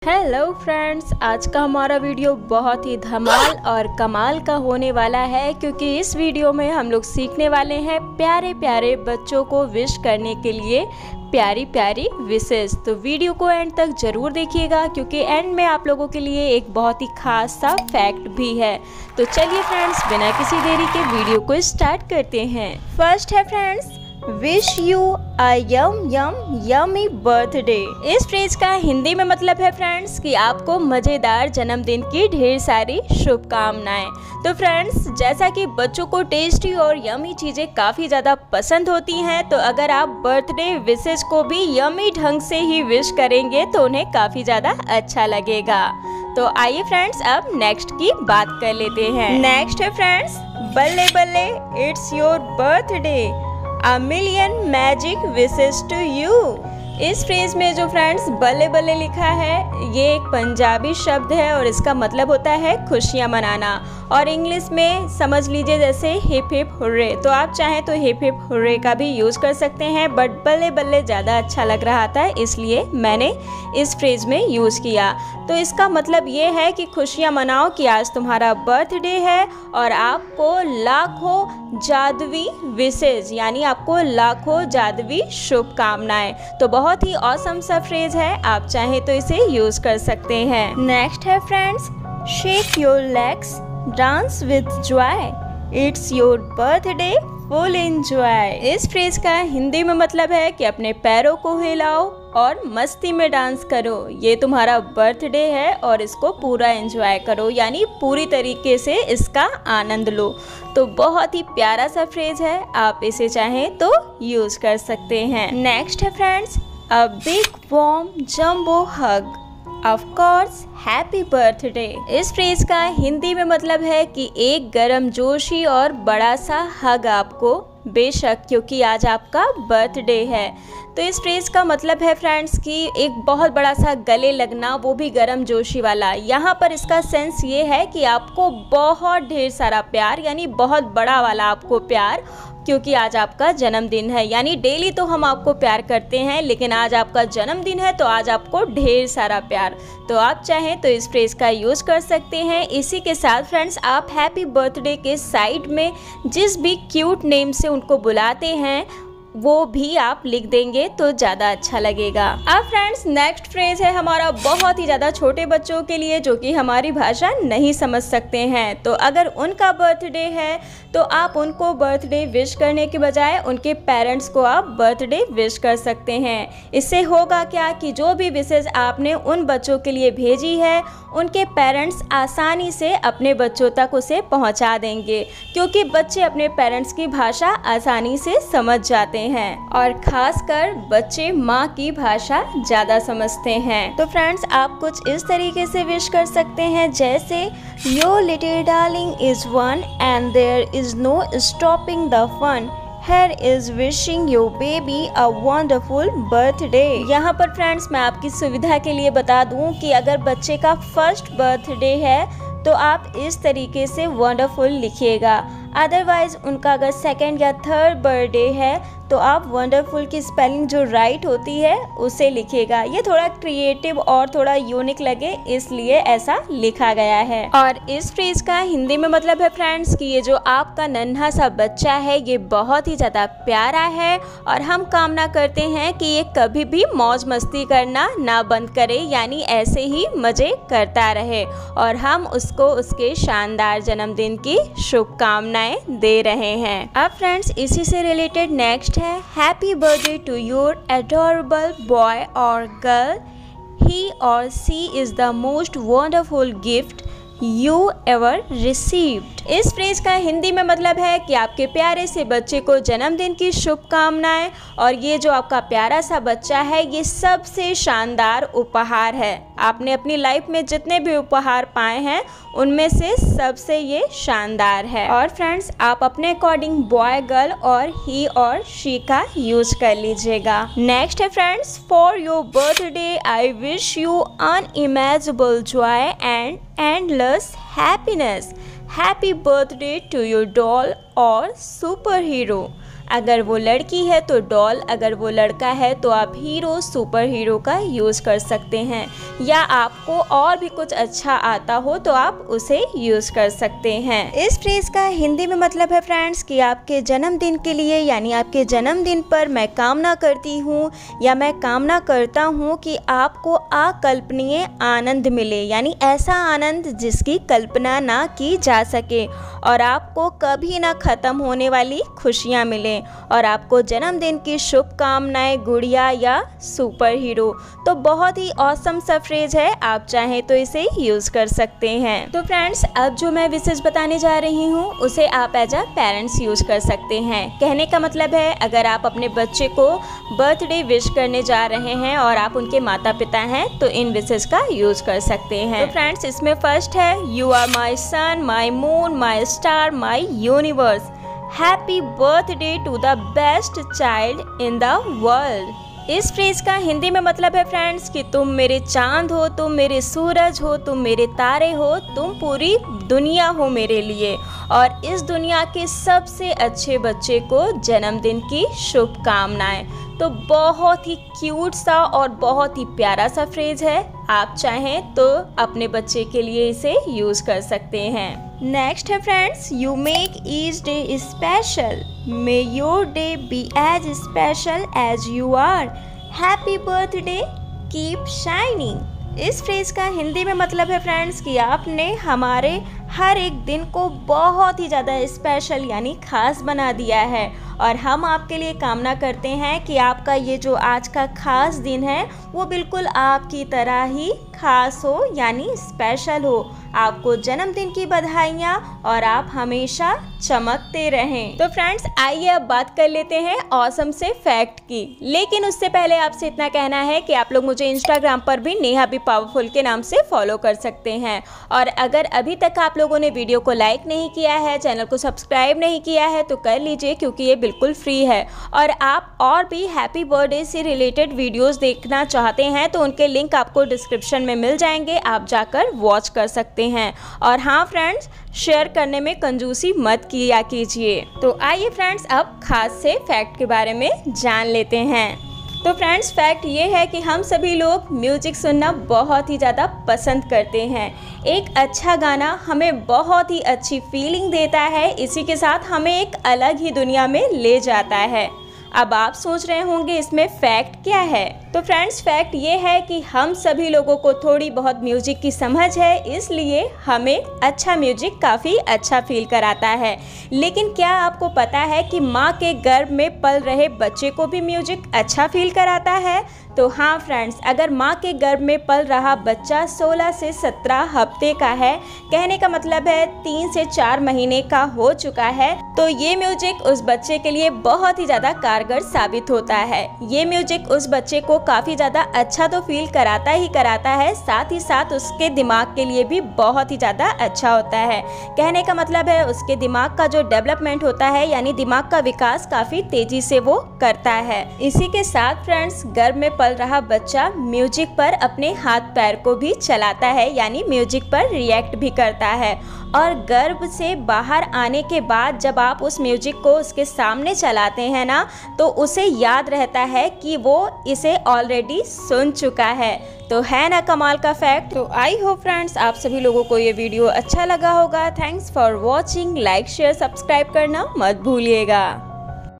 Hello friends, आज का हमारा वीडियो बहुत ही धमाल और कमाल का होने वाला है क्योंकि इस वीडियो में हम लोग सीखने वाले हैं प्यारे प्यारे बच्चों को विश करने के लिए प्यारी प्यारी विशेस। तो वीडियो को एंड तक ज़रूर देखिएगा क्योंकि एंड में आप लोगों के लिए एक बहुत ही खास सा फैक्ट भी है। तो चलिए फ्रेंड्स, बिना किसी देरी के वीडियो को स्टार्ट करते हैं। फर्स्ट है friends, wish you a yum yum yummy birthday. इस फ्रेज का हिंदी में मतलब है फ्रेंड्स कि आपको मज़ेदार जन्मदिन की ढेर सारी शुभकामनाएं। तो फ्रेंड्स, जैसा कि बच्चों को टेस्टी और यमी चीज़ें काफ़ी ज़्यादा पसंद होती हैं, तो अगर आप बर्थडे विशेस को भी यमी ढंग से ही विश करेंगे तो उन्हें काफ़ी ज़्यादा अच्छा लगेगा। तो आइए फ्रेंड्स, अब नेक्स्ट की बात कर लेते हैं। नेक्स्ट है फ्रेंड्स, बल्ले बल्ले it's your birthday, A million magic wishes to you। इस फ्रेज में जो फ्रेंड्स बल्ले बल्ले लिखा है, ये एक पंजाबी शब्द है और इसका मतलब होता है खुशियाँ मनाना, और इंग्लिश में समझ लीजिए जैसे हिप हिप हुर्रे। तो आप चाहें तो हिप हिप हुर्रे का भी यूज़ कर सकते हैं, बट बल्ले बल्ले ज़्यादा अच्छा लग रहा था इसलिए मैंने इस फ्रेज में यूज़ किया। तो इसका मतलब ये है कि खुशियाँ मनाओ कि आज तुम्हारा बर्थडे है और आपको लाखों जादुई विशेस, यानी आपको लाखों जादुई शुभकामनाएं। तो बहुत ही ऑसम सा फ्रेज है, आप चाहें तो इसे यूज़ कर सकते हैं। नेक्स्ट है friends, shake your legs dance with joy, it's your birthday full enjoy. इस फ्रेज का हिंदी में मतलब है कि अपने पैरों को हिलाओ और मस्ती में डांस करो, ये तुम्हारा बर्थडे है और इसको पूरा एंजॉय करो, यानी पूरी तरीके से इसका आनंद लो। तो बहुत ही प्यारा सा फ्रेज है, आप इसे चाहें तो यूज़ कर सकते हैं। नेक्स्ट है friends, a big warm jumbo hug, of course happy birthday. इस फ्रेज का हिंदी में मतलब है कि एक गर्मजोशी और बड़ा सा हग आपको, बेशक क्योंकि आज आपका बर्थडे है। तो इस फ्रेज का मतलब है फ्रेंड्स कि एक बहुत बड़ा सा गले लगना, वो भी गर्मजोशी वाला। यहाँ पर इसका सेंस ये है कि आपको बहुत ढेर सारा प्यार, यानी बहुत बड़ा वाला आपको प्यार, क्योंकि आज आपका जन्मदिन है। यानी डेली तो हम आपको प्यार करते हैं, लेकिन आज आपका जन्मदिन है तो आज आपको ढेर सारा प्यार। तो आप चाहें तो इस फ्रेज का यूज़ कर सकते हैं। इसी के साथ फ्रेंड्स, आप हैप्पी बर्थडे के साइड में जिस भी क्यूट नेम से उनको बुलाते हैं वो भी आप लिख देंगे तो ज़्यादा अच्छा लगेगा। अब फ्रेंड्स, नेक्स्ट फ्रेज है हमारा बहुत ही ज़्यादा छोटे बच्चों के लिए जो कि हमारी भाषा नहीं समझ सकते हैं। तो अगर उनका बर्थडे है तो आप उनको बर्थडे विश करने के बजाय उनके पेरेंट्स को आप बर्थडे विश कर सकते हैं। इससे होगा क्या कि जो भी विशेस आपने उन बच्चों के लिए भेजी है, उनके पेरेंट्स आसानी से अपने बच्चों तक उसे पहुंचा देंगे, क्योंकि बच्चे अपने पेरेंट्स की भाषा आसानी से समझ जाते हैं और खासकर बच्चे माँ की भाषा ज़्यादा समझते हैं। तो फ्रेंड्स, आप कुछ इस तरीके से विश कर सकते हैं जैसे your little darling is one and there is no stopping the fun, Here is wishing your baby a wonderful birthday। यहाँ पर फ्रेंड्स, मैं आपकी सुविधा के लिए बता दूँ कि अगर बच्चे का फर्स्ट बर्थडे है तो आप इस तरीके से वंडरफुल लिखिएगा। अदरवाइज़ उनका अगर सेकंड या थर्ड बर्थडे है तो आप वंडरफुल की स्पेलिंग जो राइट होती है उसे लिखिएगा। ये थोड़ा क्रिएटिव और थोड़ा यूनिक लगे इसलिए ऐसा लिखा गया है। और इस फ्रेज का हिंदी में मतलब है फ्रेंड्स कि ये जो आपका नन्हा सा बच्चा है ये बहुत ही ज़्यादा प्यारा है और हम कामना करते हैं कि ये कभी भी मौज मस्ती करना ना बंद करे, यानी ऐसे ही मज़े करता रहे, और हम उसको उसके शानदार जन्मदिन की शुभकामनाएं दे रहे हैं। अब फ्रेंड्स, इसी से रिलेटेड नेक्स्ट है, happy birthday to your adorable boy और गर्ल, ही और she is the most wonderful gift you ever received. इस फ्रेज का हिंदी में मतलब है कि आपके प्यारे से बच्चे को जन्मदिन की शुभकामनाएं, और ये जो आपका प्यारा सा बच्चा है ये सबसे शानदार उपहार है। आपने अपनी लाइफ में जितने भी उपहार पाए हैं उनमें से सबसे ये शानदार है। और फ्रेंड्स, आप अपने अकॉर्डिंग बॉय गर्ल और ही और शी का यूज कर लीजिएगा। नेक्स्ट है friends, for your birthday I wish you unimaginable joy and endless happiness, happy birthday to your doll और सुपर हीरो। अगर वो लड़की है तो डॉल, अगर वो लड़का है तो आप हीरो, सुपर हीरो का यूज़ कर सकते हैं, या आपको और भी कुछ अच्छा आता हो तो आप उसे यूज़ कर सकते हैं। इस फ्रेज का हिंदी में मतलब है फ्रेंड्स कि आपके जन्मदिन के लिए, यानी आपके जन्मदिन पर मैं कामना करती हूँ या मैं कामना करता हूँ कि आपको अकल्पनीय आनंद मिले, यानी ऐसा आनंद जिसकी कल्पना ना की जा सके, और आपको कभी ना ख़त्म होने वाली खुशियाँ मिले, और आपको जन्मदिन की शुभकामनाएं गुड़िया या सुपर हीरो। तो बहुत ही ऑसम सा फ्रेज है, आप चाहें तो इसे यूज़ कर सकते हैं। तो फ्रेंड्स, अब जो मैं विशेष बताने जा रही हूँ उसे आप एज अ पेरेंट्स यूज़ कर सकते हैं। कहने का मतलब है, अगर आप अपने बच्चे को बर्थडे विश करने जा रहे हैं और आप उनके माता पिता हैं तो इन विशेष का यूज़ कर सकते हैं। तो फ्रेंड्स, इसमें फर्स्ट है, you are my sun, my moon, my star, my universe, happy birthday to the best child in the world. इस फ्रेज का हिंदी में मतलब है फ्रेंड्स कि तुम मेरे चांद हो, तुम मेरे सूरज हो, तुम मेरे तारे हो, तुम पूरी दुनिया हो मेरे लिए, और इस दुनिया के सबसे अच्छे बच्चे को जन्मदिन की शुभकामनाएं। तो बहुत ही क्यूट सा और बहुत ही प्यारा सा फ्रेज है, आप चाहें तो अपने बच्चे के लिए इसे यूज़ कर सकते हैं। नेक्स्ट है friends, you make each day special, may your day be as special as you are, happy birthday, keep shining. इस फ्रेज का हिंदी में मतलब है फ्रेंड्स कि आपने हमारे हर एक दिन को बहुत ही ज़्यादा स्पेशल यानी खास बना दिया है, और हम आपके लिए कामना करते हैं कि आपका ये जो आज का खास दिन है वो बिल्कुल आपकी तरह ही खास हो, यानी स्पेशल हो। आपको जन्मदिन की बधाइयाँ और आप हमेशा चमकते रहें। तो फ्रेंड्स, आइए अब बात कर लेते हैं ऑसम से फैक्ट की, लेकिन उससे पहले आपसे इतना कहना है कि आप लोग मुझे इंस्टाग्राम पर भी नेहा बी पावरफुल के नाम से फॉलो कर सकते हैं, और अगर अभी तक आप लोगों ने वीडियो को लाइक नहीं किया है, चैनल को सब्सक्राइब नहीं किया है तो कर लीजिए, क्योंकि ये बिल्कुल फ्री है। और आप और भी हैप्पी बर्थडे से रिलेटेड वीडियोस देखना चाहते हैं तो उनके लिंक आपको डिस्क्रिप्शन में मिल जाएंगे, आप जाकर वॉच कर सकते हैं। और हाँ फ्रेंड्स, शेयर करने में कंजूसी मत किया कीजिए। तो आइए फ्रेंड्स, अब खास से फैक्ट के बारे में जान लेते हैं। तो फ्रेंड्स, फैक्ट ये है कि हम सभी लोग म्यूजिक सुनना बहुत ही ज़्यादा पसंद करते हैं। एक अच्छा गाना हमें बहुत ही अच्छी फीलिंग देता है, इसी के साथ हमें एक अलग ही दुनिया में ले जाता है। अब आप सोच रहे होंगे इसमें फैक्ट क्या है? तो फ्रेंड्स, फैक्ट ये है कि हम सभी लोगों को थोड़ी बहुत म्यूजिक की समझ है, इसलिए हमें अच्छा म्यूजिक काफ़ी अच्छा फील कराता है। लेकिन क्या आपको पता है कि माँ के गर्भ में पल रहे बच्चे को भी म्यूजिक अच्छा फील कराता है? तो हाँ फ्रेंड्स, अगर माँ के गर्भ में पल रहा बच्चा 16 से 17 हफ्ते का है, कहने का मतलब है 3 से 4 महीने का हो चुका है, तो ये म्यूजिक उस बच्चे के लिए बहुत ही ज़्यादा कारगर साबित होता है। ये म्यूजिक उस बच्चे को काफ़ी ज़्यादा अच्छा तो फील कराता ही कराता है, साथ ही साथ उसके दिमाग के लिए भी बहुत ही ज़्यादा अच्छा होता है। कहने का मतलब है उसके दिमाग का जो डेवलपमेंट होता है, यानी दिमाग का विकास काफ़ी तेज़ी से वो करता है। इसी के साथ फ्रेंड्स, गर्भ में पल रहा बच्चा म्यूजिक पर अपने हाथ पैर को भी चलाता है, यानी म्यूजिक पर रिएक्ट भी करता है। और गर्भ से बाहर आने के बाद जब आप उस म्यूजिक को उसके सामने चलाते हैं ना, तो उसे याद रहता है कि वो इसे ऑलरेडी सुन चुका है। तो है ना कमाल का फैक्ट। तो आई होप फ्रेंड्स आप सभी लोगों को ये वीडियो अच्छा लगा होगा। Thanks for watching. Like share subscribe करना मत भूलिएगा।